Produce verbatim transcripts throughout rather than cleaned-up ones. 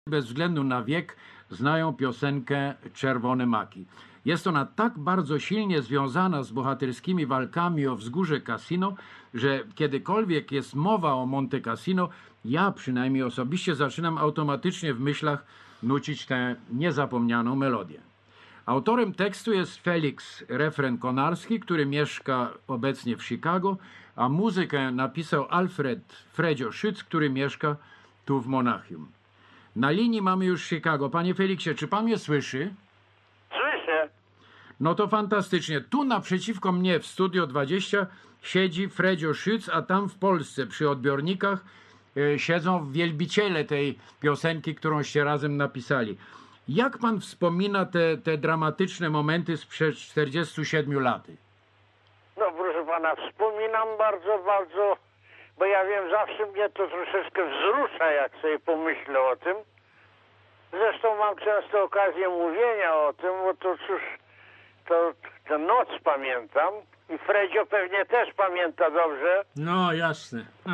bez względu na wiek znają piosenkę Czerwone Maki. Jest ona tak bardzo silnie związana z bohaterskimi walkami o wzgórze Cassino, że kiedykolwiek jest mowa o Monte Cassino, ja przynajmniej osobiście zaczynam automatycznie w myślach nucić tę niezapomnianą melodię. Autorem tekstu jest Felix Refren Konarski, który mieszka obecnie w Chicago, a muzykę napisał Alfred Fredzio Schütz, który mieszka tu w Monachium. Na linii mamy już Chicago. Panie Feliksie, czy pan mnie słyszy? Słyszę. No to fantastycznie. Tu naprzeciwko mnie w Studio dwadzieścia siedzi Fredzio Schütz, a tam w Polsce przy odbiornikach y, siedzą wielbiciele tej piosenki, którąście razem napisali. Jak pan wspomina te, te dramatyczne momenty sprzed czterdziestu siedmiu lat? No proszę pana, wspominam bardzo, bardzo, bo ja wiem, zawsze mnie to troszeczkę wzrusza, jak sobie pomyślę o tym. Zresztą mam często okazję mówienia o tym, bo to cóż, to, to noc pamiętam i Fredzio pewnie też pamięta dobrze. No jasne. Ha,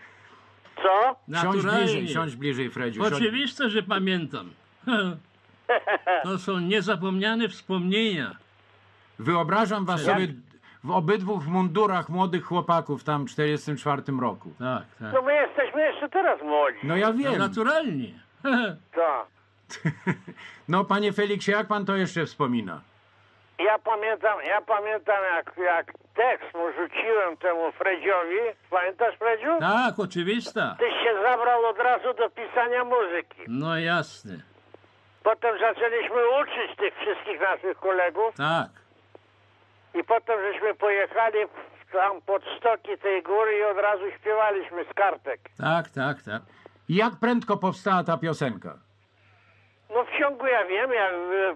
Co? Siądź naturalnie. bliżej, siądź bliżej, Fredziu. siądź- Oczywiście, że pamiętam. To są niezapomniane wspomnienia. Wyobrażam was Jak? sobie w obydwu w mundurach młodych chłopaków tam w czterdziestym czwartym roku. Tak, tak. No my jesteśmy jeszcze teraz młodzi. No ja No, wiem. naturalnie. Tak. No panie Feliksie, jak pan to jeszcze wspomina? Ja pamiętam, ja pamiętam jak, jak tekst mu rzuciłem temu Fredziowi. Pamiętasz, Fredziu? Tak, oczywista. Tyś się zabrał od razu do pisania muzyki. No jasne. Potem zaczęliśmy uczyć tych wszystkich naszych kolegów Tak. i potem żeśmy pojechali w- tam pod stoki tej góry i od razu śpiewaliśmy z kartek. Tak, tak, tak. I jak prędko powstała ta piosenka? No w ciągu, ja wiem, jak,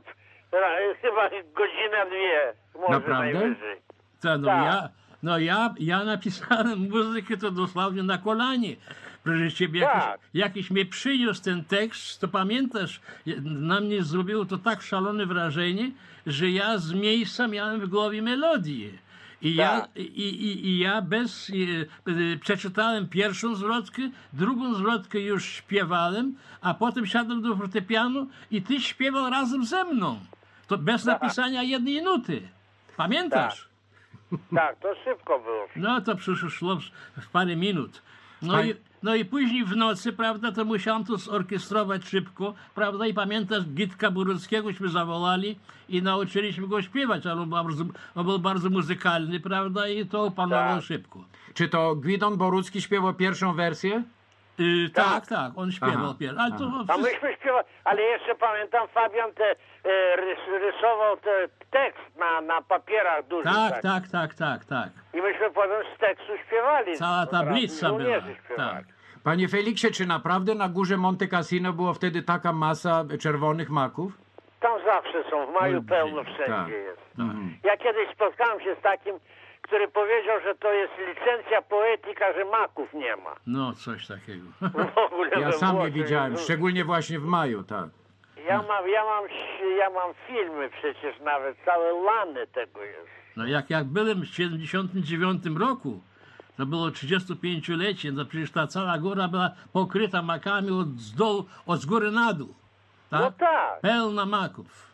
e, e, chyba godzina, dwie, może Naprawdę? najwyżej. To, no, Tak. ja, no ja, ja napisałem muzykę to dosłownie na kolanie. Przecież ciebie jakiś, Tak. jakiś mnie przyniósł ten tekst, to pamiętasz, na mnie zrobiło to tak szalone wrażenie, że ja z miejsca miałem w głowie melodię. I ja, Tak. i, i, i ja bez, e, e, przeczytałem pierwszą zwrotkę, drugą zwrotkę już śpiewałem, a potem siadłem do fortepianu i ty śpiewał razem ze mną. To bez napisania jednej nuty. Pamiętasz? Tak, to szybko było. No to przecież szło w- w parę minut. No, Pań- i, no i później w nocy, prawda, to musiałem to zorkiestrować szybko, prawda, i pamiętasz, Gitka Boruckiegóśmy zawołali i nauczyliśmy go śpiewać, ale on bardzo, on był bardzo muzykalny, prawda, i to opanował Tak. szybko. Czy to Gwidon Borucki śpiewał pierwszą wersję? Y, Tak. tak, tak, on śpiewał Aha, pierwszy. Ale to A wszystko, myśmy śpiewali, ale jeszcze pamiętam, Fabian te, e, rys, rysował te tekst na, na papierach dużych. tak, tak, tak, tak, tak. I myśmy potem z tekstu śpiewali. Cała Od razu tablica była, żołnierzy śpiewali. tak. Panie Feliksie, czy naprawdę na górze Monte Cassino było wtedy taka masa czerwonych maków? Tam zawsze są, w maju Olbrzymie, pełno wszędzie tak. jest. Mhm. Ja kiedyś spotkałem się z takim, który powiedział, że to jest licencja poetyka, że maków nie ma. No, coś takiego. W ogóle Ja we sam je Włoszech widziałem, jest- szczególnie właśnie w maju, tak. Ja mam, ja mam, ja mam filmy przecież nawet, całe lany tego jest. No jak, jak byłem w siedemdziesiątym dziewiątym roku, to było trzydziestopięciolecie, no przecież ta cała góra była pokryta makami od z dołu, od z góry na dół. Tak? No tak. Pełna maków.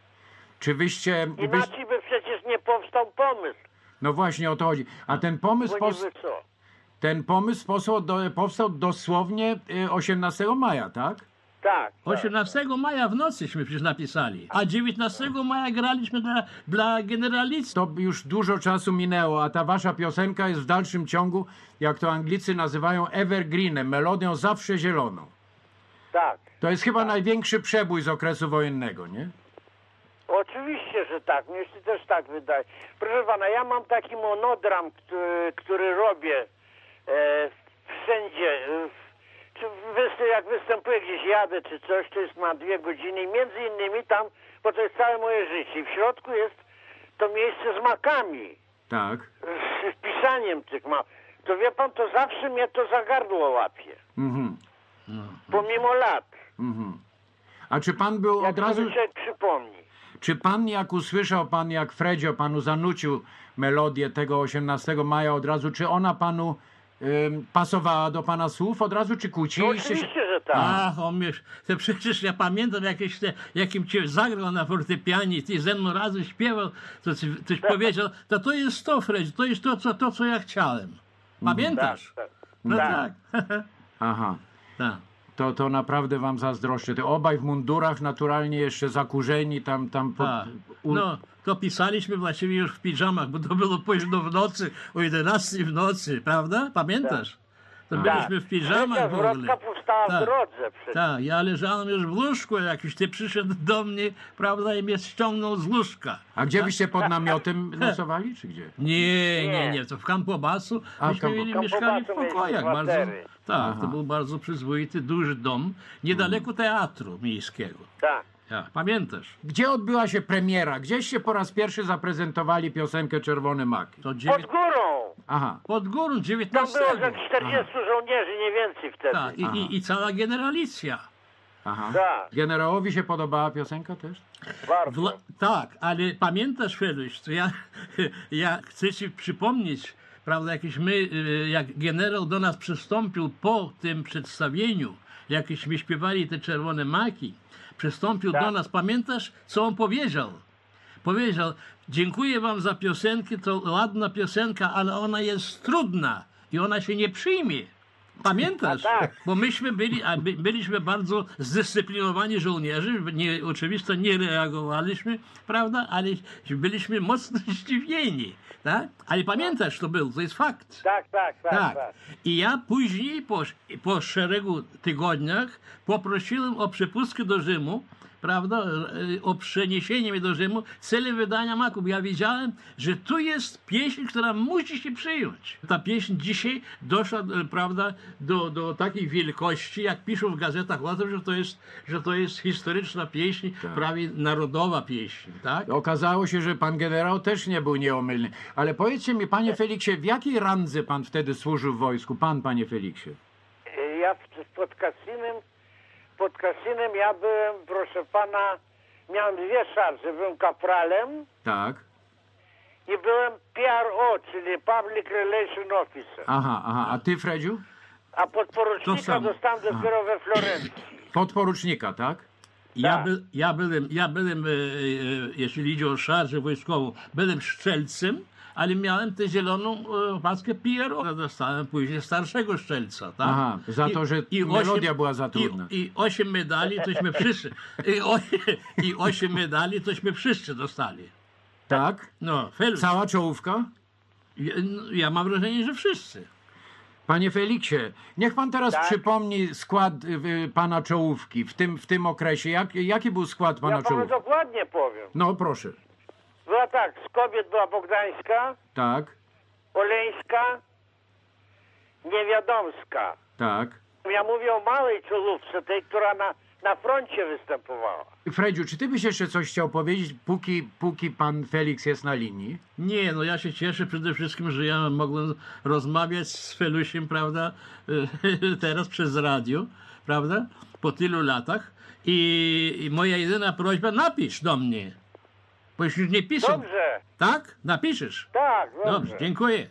Czy wyście... Wy... Inaczej by przecież nie powstał pomysł. No właśnie o to chodzi. A ten pomysł, Bo pos... niby co? ten pomysł powstał, do... powstał dosłownie y, osiemnastego maja, tak? Tak. tak. osiemnastego maja w nocyśmy przecież napisali, a dziewiętnastego maja graliśmy dla, dla generalistów. To już dużo czasu minęło, a ta wasza piosenka jest w dalszym ciągu, jak to Anglicy nazywają, evergreenem, melodią zawsze zieloną. Tak. To jest chyba największy przebój z okresu wojennego, nie? Oczywiście, że tak. Mnie się też tak wydaje. Proszę pana, ja mam taki monodram, który, który robię e, wszędzie. E, czy występ, jak występuję gdzieś, jadę czy coś, to jest na dwie godziny. I między innymi tam, bo to jest całe moje życie. I w środku jest to miejsce z makami. Tak. Z, z pisaniem tych map. To wie pan, to zawsze mnie to za gardło łapie. Mhm. Pomimo lat. Mhm. A czy pan był Jak od razu... sobie człowiek przypomni. Czy pan, jak usłyszał pan, jak Fredzio panu zanucił melodię tego osiemnastego maja od razu, czy ona panu ym, pasowała do pana słów od razu, czy No kłóciliście się? oczywiście, że tak. Ach, on mnie, to przecież ja pamiętam jakieś te, jakim cię zagrał na fortepianie, ty ze mną razem śpiewał, to ci- tyś powiedział, to to jest to, Fred, to jest to, co, to, co ja chciałem. Pamiętasz? Tak, No tak. tak. Aha. tak. To, to naprawdę wam zazdroszczę. Ty obaj w mundurach, naturalnie jeszcze zakurzeni, tam, tam pod, Tak. u- No, to pisaliśmy właściwie już w piżamach, bo to było późno w nocy, o jedenastej w nocy, prawda? Pamiętasz? To byliśmy w piżamach Trzecia w ogóle. zwrotka powstała Tak. w drodze przecież. Tak, ja leżałem już w łóżku jakiś, ty przyszedł do mnie, prawda, i mnie ściągnął z łóżka. A gdzie byście pod namiotem nocowali, czy gdzie? Nie, nie, Nie. nie, to w Campobasso A, w myśmy Campo- mieli, Campobasso mieszkali w mieliśmy pokojach. Bardzo, kwatery. tak, Aha. to był bardzo przyzwoity, duży dom, niedaleko teatru miejskiego. Tak. Ja, pamiętasz? Gdzie odbyła się premiera? Gdzieście po raz pierwszy zaprezentowali piosenkę Czerwone Maki? To Pod dziewię... górą. Aha. Pod górą, Tam było dziewiętnastego. że czterdziestu żołnierzy, nie więcej wtedy. Tak, i, Aha. i, i cała generalicja. Aha. Tak. Generałowi się podobała piosenka też? Bardzo. Wla... Tak, ale pamiętasz, Feluś, to ja, ja chcę ci przypomnieć, prawda, jakieś my, y, jak generał do nas przystąpił po tym przedstawieniu, jakieśmy śpiewali te Czerwone Maki, przystąpił Tak. do nas, pamiętasz, co on powiedział? Powiedział, dziękuję wam za piosenkę, to ładna piosenka, ale ona jest trudna i ona się nie przyjmie. Pamiętasz? A tak. Bo myśmy byli, a by, byliśmy bardzo zdyscyplinowani żołnierze, nie, oczywiście nie reagowaliśmy, prawda, ale byliśmy mocno zdziwieni, tak? Ale pamiętasz, to był, to jest fakt. Tak, tak, tak, Tak. tak. I ja później, po, po szeregu tygodniach, poprosiłem o przepustkę do Rzymu, prawda, e, o przeniesienie mnie do Rzymu w celu wydania maków. Ja wiedziałem, że tu jest pieśń, która musi się przyjąć. Ta pieśń dzisiaj doszła, e, prawda, do, do takiej wielkości, jak piszą w gazetach o tym, że to jest, że to jest historyczna pieśń, prawie narodowa pieśń, tak? Okazało się, że pan generał też nie był nieomylny. Ale powiedzcie mi, panie Feliksie, w jakiej randze pan wtedy służył w wojsku? Pan, panie Feliksie. Ja w- pod kasynem, pod kasynem ja byłem, proszę pana, miałem dwie szarże. Byłem kapralem Tak. i byłem P R O, czyli Public Relation Officer. Aha, aha. A ty, Fredziu? A To podporucznika samo. dostałem dopiero we Florencji. Podporucznika, tak? Ja, Tak. by, ja byłem, ja byłem e, e, jeśli idzie o szarżę wojskową, byłem strzelcem, ale miałem tę zieloną e, paskę P R O. Dostałem później starszego strzelca, tak? Aha, za to, że melodia była za trudna. I, I osiem medali, tośmy wszyscy, i, o, i osiem medali, tośmy wszyscy dostali. Tak? No, Felix, Cała czołówka? ja, ja mam wrażenie, że wszyscy. Panie Feliksie, niech pan teraz Tak. przypomni skład y, pana czołówki w tym, w tym okresie. Jak, jaki był skład pana Ja panu czołówki? dokładnie powiem. No proszę. Była tak, z kobiet była Bogdańska, Tak, Oleńska, Niewiadomska. tak. Ja mówię o małej czołówce, tej, która na, na froncie występowała. Fredziu, czy ty byś jeszcze coś chciał powiedzieć, póki, póki pan Feliks jest na linii? Nie, no ja się cieszę przede wszystkim, że ja mogłem rozmawiać z Felusiem, prawda, teraz przez radio, prawda, po tylu latach i, i moja jedyna prośba, napisz do mnie, bo już nie pisał. Dobrze, Tak? Napiszesz? tak, dobrze. Dobrze, dziękuję.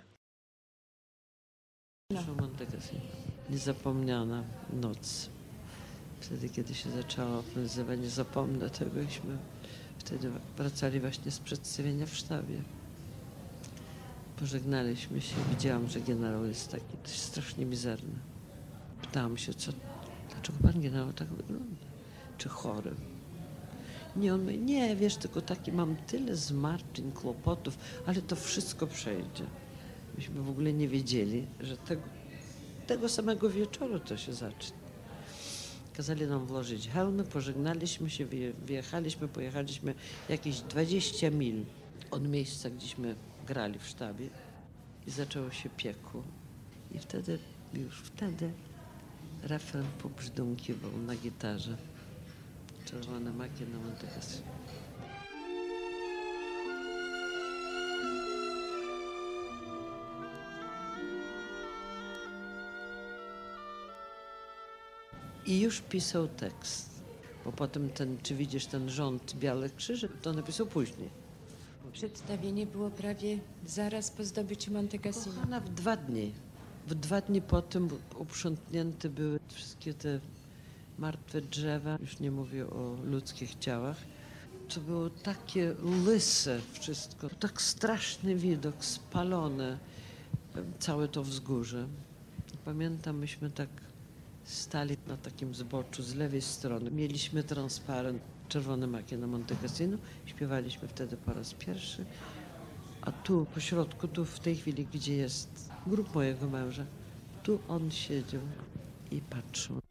Monte Cassino. Niezapomniana noc. Wtedy, kiedy się zaczęła ofensywa, nie zapomnę tego, iśmy wtedy wracali właśnie z przedstawienia w sztabie. Pożegnaliśmy się. Widziałam, że generał jest taki dość strasznie mizerny. Pytałam się, co, dlaczego pan generał tak wygląda? Czy chory? Nie, on mówi, nie, wiesz, tylko taki mam tyle zmartwień, kłopotów, ale to wszystko przejdzie. Myśmy w ogóle nie wiedzieli, że tego, tego samego wieczoru to się zacznie. Kazali nam włożyć hełmy, pożegnaliśmy się, wyje- wyjechaliśmy, pojechaliśmy jakieś dwadzieścia mil od miejsca, gdzieśmy grali w sztabie i zaczęło się piekło. I wtedy, już wtedy refren pobrzdąkiwał na gitarze. Czerwone maki na Monte Cassino. I już pisał tekst, bo potem ten, czy widzisz ten rząd Białych Krzyży, to napisał później. Przedstawienie było prawie zaraz po zdobyciu Monte Cassino. Kochana, w dwa dni. W dwa dni po tym uprzątnięte były wszystkie te martwe drzewa, już nie mówię o ludzkich ciałach. To było takie lyse wszystko, tak straszny widok, spalone, całe to wzgórze. Pamiętam, myśmy tak stali na takim zboczu z lewej strony. Mieliśmy transparent Czerwone Maki na Monte Cassino. Śpiewaliśmy wtedy po raz pierwszy. A tu, po środku, tu w tej chwili, gdzie jest grób mojego męża, tu on siedział i patrzył